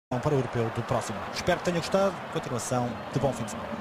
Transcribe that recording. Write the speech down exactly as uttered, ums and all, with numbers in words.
para o europeu do próximo. Espero que tenha gostado. Continuação de bom fim de semana.